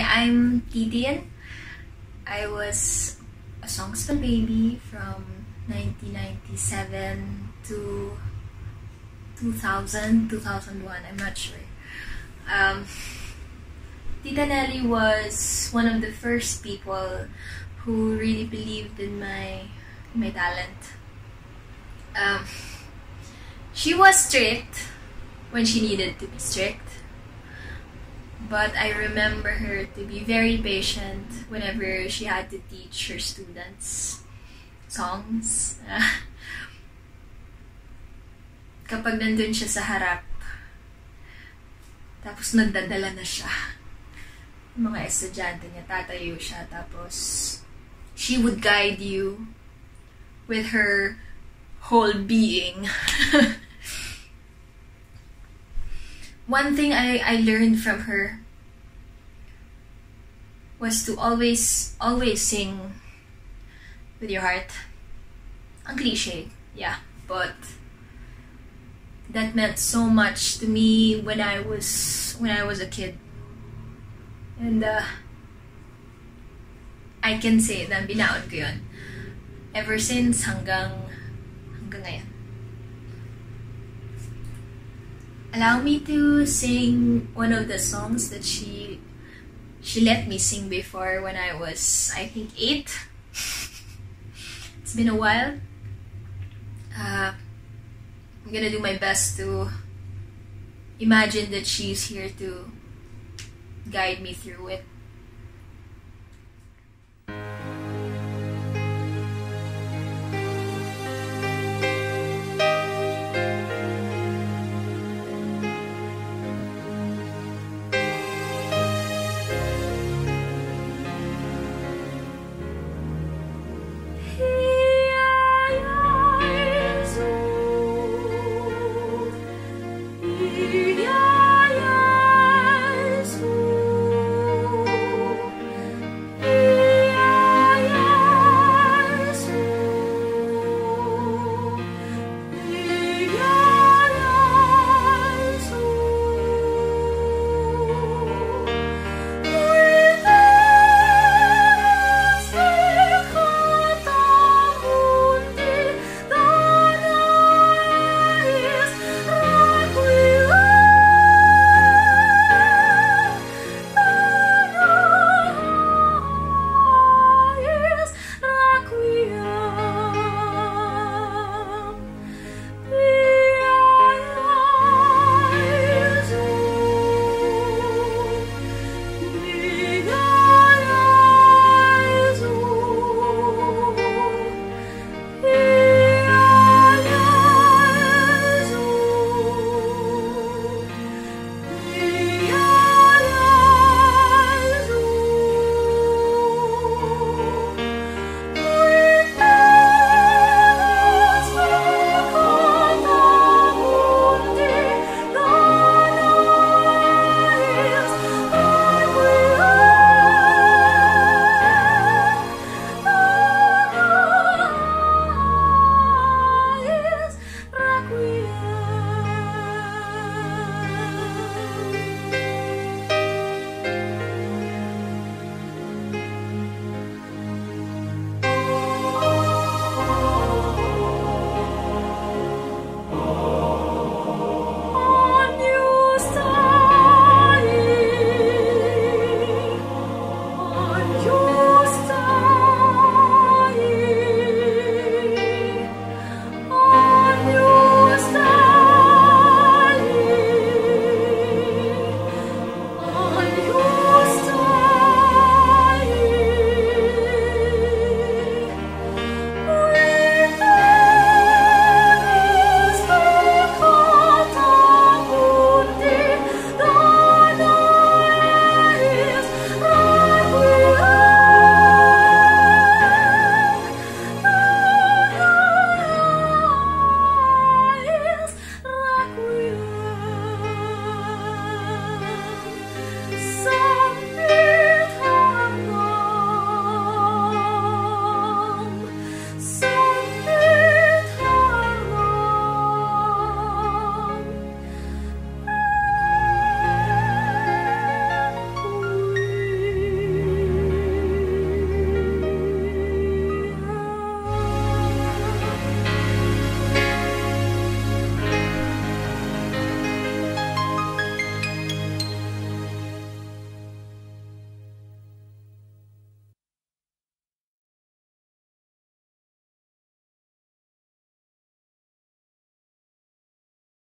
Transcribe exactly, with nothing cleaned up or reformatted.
I'm Teetin. I was a songspell baby from nineteen ninety-seven to two thousand, two thousand one, I'm not sure. Um, Tita Nelly was one of the first people who really believed in my, my talent. Um, she was strict when she needed to be strict. But I remember her to be very patient whenever she had to teach her students songs. Kapag nandun siya sa harap, tapos nagdadala na siya, yung mga estudyante niya, tatayo siya, tapos she would guide you with her whole being. One thing I, I learned from her was to always, always sing with your heart. Ang cliche, yeah, but that meant so much to me when I was, when I was a kid. And uh, I can say na binaon ko yun ever since hanggang, hanggang ngayon. Allow me to sing one of the songs that she she let me sing before when I was, I think, eight. It's been a while. Uh, I'm gonna do my best to imagine that she's here to guide me through it.